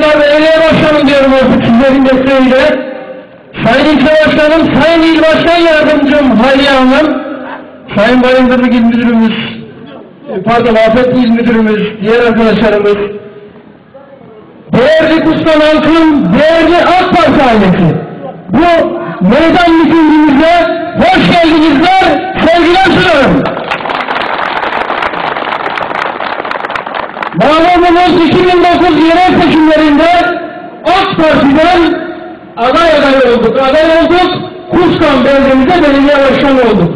Başkanlar, belediye başkanım diyorum artık sizlerin desteğiyle. Sayın İlçe Başkanım, Sayın İl Başkan Yardımcım Hayriye Hanım, Sayın Bayındırlık İl Müdürümüz, Afet İl Müdürümüz, diğer arkadaşlarımız, değerli Kustan halkım, değerli AK Parti ailesi, bu meydan mitingimize hoş geldinizler, sevgiler sunarım. Malumunuz 2009 yerel seçimlerinde AK Parti'den aday olduk. Kuskan beldemizde belediye başkanı olduk.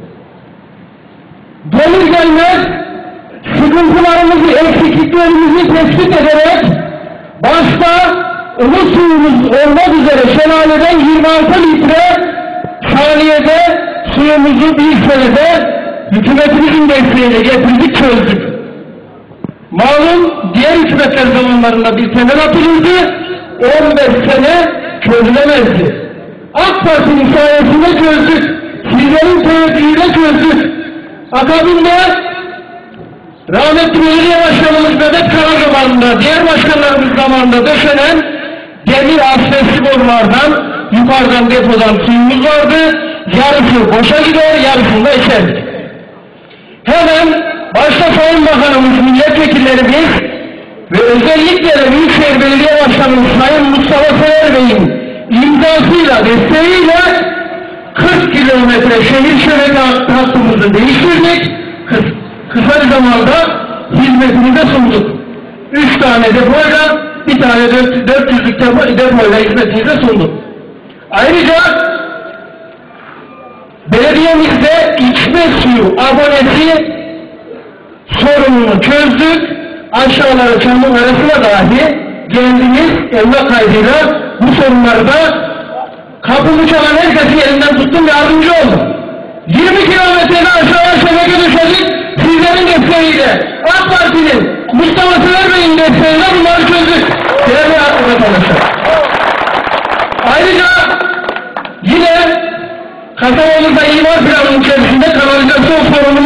Gelir gelmez sıkıntılarımızı, eksikliklerimizi tespit ederek başta ılık suyumuz olmak üzere şelaleden 26 litre saniyede suyumuzu bir senede hükümetimizin desteğiyle getirdik, çözdük. Malum diğer hükümetler zamanlarında bir temel atılırdı, 15 sene çözülemezdi. AK Parti'nin sayesinde çözdük, sizlerin teveccühüyle çözdük. Akabinde rahmetli belediye başkanımız Mehmet Kara zamanında, diğer başkanlarımız zamanında döşenen demir asbestli borulardan, yukarıdan depodan suyumuz vardı. Yarısı boşa gider, yarısını da içerdik. Hemen başta Sayın Bakanımız, milletvekillerimiz ve özellikle de Büyükşehir Belediye Başkanımız Sayın Mustafa Sever Bey'in imzasıyla, desteğiyle 40 kilometre şehir şebeke hattımızı değiştirdik. Kısa bir zamanda hizmetimize sunduk. 3 tane depoyla, bir tane 400'lük depoyla hizmetimize sunduk. Ayrıca belediyemizde içme suyu abonesi sorununu çözdük. Aşağılara çamur arasına dahi kendimiz emlak kaydıyla bu sorunları da kapımı çalan herkesin elinden tuttum, yardımcı oldum. 20 kilometrede aşağıya şebeke döşedik, sizlerin desteğiyle, AK Parti'nin, Mustafa Sever Bey'in desteğiyle bunları çözdük. Değerli arkadaşlar. Ayrıca yine kasabamızda imar planının içerisinde kanalizasyon sorunu